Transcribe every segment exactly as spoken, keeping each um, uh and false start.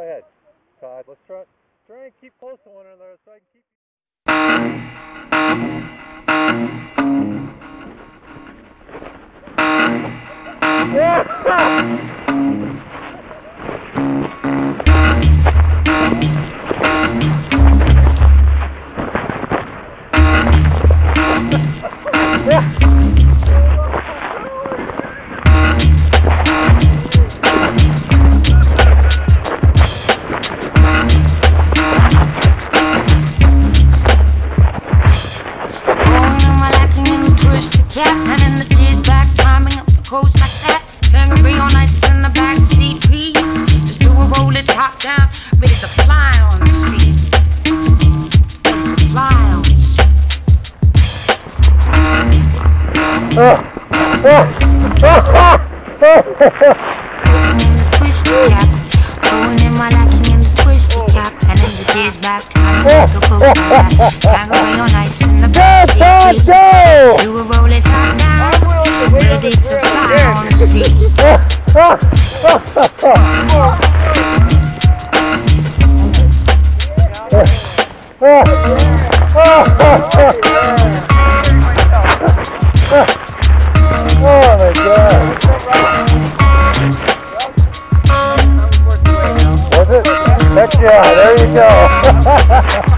ahead, Todd. Let's try try and keep close to one another so I can keep. And in the days back, climbing up the coast like that. Tangerine on ice in the back seat. P. Just do a roll it top down, ready to fly on the street. Ready to fly on the street. Going in the twisted cap, going in my lacking in the twisted cap. And in the days back, climbing up the coast like that. Tangerine on ice in the back seat. P. Do a roll it top down, ready to fly on the street. Oh my God! Was it? Heck yeah! There you go.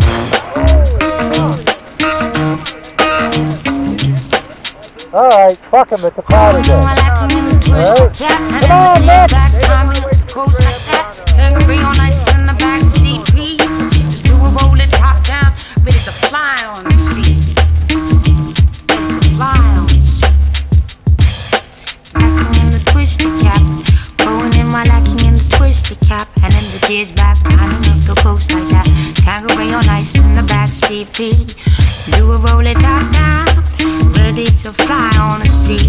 Alright, fuck him, it's a cloud again. Alright? Come on, Nick! Climbing up the coast like that. Tangerine on ice in the back seat. P. Just do a roll it top down, ready to fly on the street. Ready to fly on the street. Lacking in the twisted cap, going in my lacking in the twisted cap. And in the days back, climbing up the coast like that. Tangerine on ice in the back seat. P. Do a roll it top down, ready to fly on the street.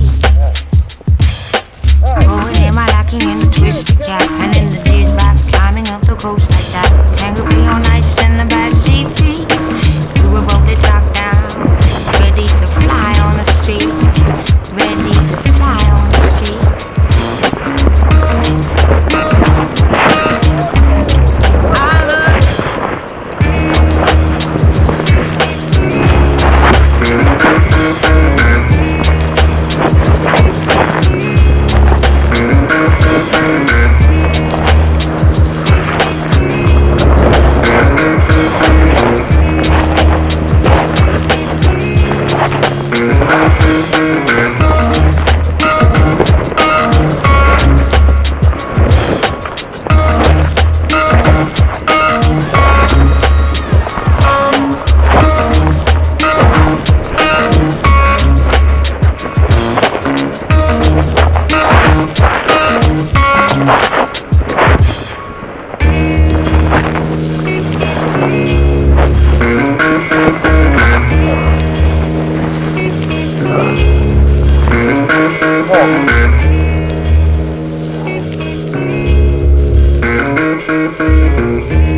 Going in my lacking in the twisted cap. And in the days back, climbing up the coast like that. Tangerine on ice in the back seat. Do a roll it top down, ready to fly on the street. Ready to fly on the street. I love Oh.